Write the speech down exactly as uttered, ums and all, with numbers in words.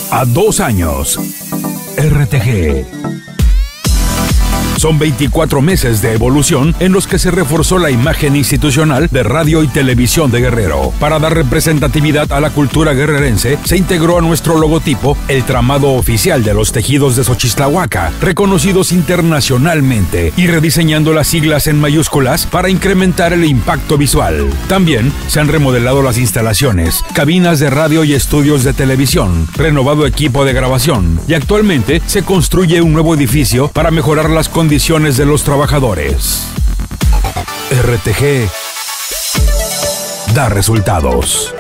a dos años. R T G. Son veinticuatro meses de evolución en los que se reforzó la imagen institucional de radio y televisión de Guerrero. Para dar representatividad a la cultura guerrerense, se integró a nuestro logotipo el tramado oficial de los tejidos de Xochistlahuaca, reconocidos internacionalmente, y rediseñando las siglas en mayúsculas para incrementar el impacto visual. También se han remodelado las instalaciones, cabinas de radio y estudios de televisión, renovado equipo de grabación, y actualmente se construye un nuevo edificio para mejorar las condiciones condiciones de los trabajadores. R T G da resultados.